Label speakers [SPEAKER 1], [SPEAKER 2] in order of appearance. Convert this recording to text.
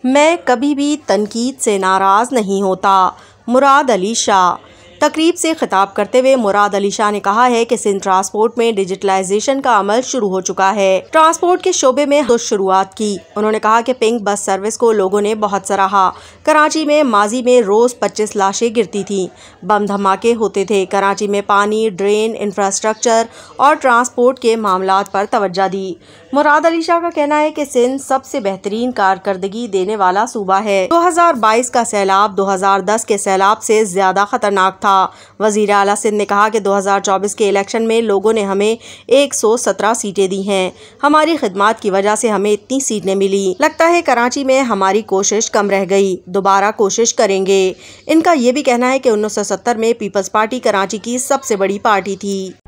[SPEAKER 1] मैं कभी भी तनकीद से नाराज़ नहीं होता। मुराद अली शाह। तकरीब से खिताब करते हुए मुराद अली शाह ने कहा है कि सिंध ट्रांसपोर्ट में डिजिटलाइजेशन का अमल शुरू हो चुका है। ट्रांसपोर्ट के शोबे में तो शुरुआत की। उन्होंने कहा कि पिंक बस सर्विस को लोगों ने बहुत सराहा। कराची में माजी में रोज 25 लाशें गिरती थीं, बम धमाके होते थे। कराची में पानी, ड्रेन, इंफ्रास्ट्रक्चर और ट्रांसपोर्ट के मामलात पर तवज्जो दी। मुराद अली शाह का कहना है कि सिंध सबसे बेहतरीन कारकर्दगी देने वाला सूबा है। 2022 का सैलाब 2010 के सैलाब से ज्यादा खतरनाक था। वजीर आला सिंध ने कहा कि 2024 के इलेक्शन में लोगों ने हमें 117 सीटें दी हैं। हमारी खिदमत की वजह से हमें इतनी सीटें मिली। लगता है कराची में हमारी कोशिश कम रह गई, दोबारा कोशिश करेंगे। इनका ये भी कहना है कि 1970 में पीपल्स पार्टी कराची की सबसे बड़ी पार्टी थी।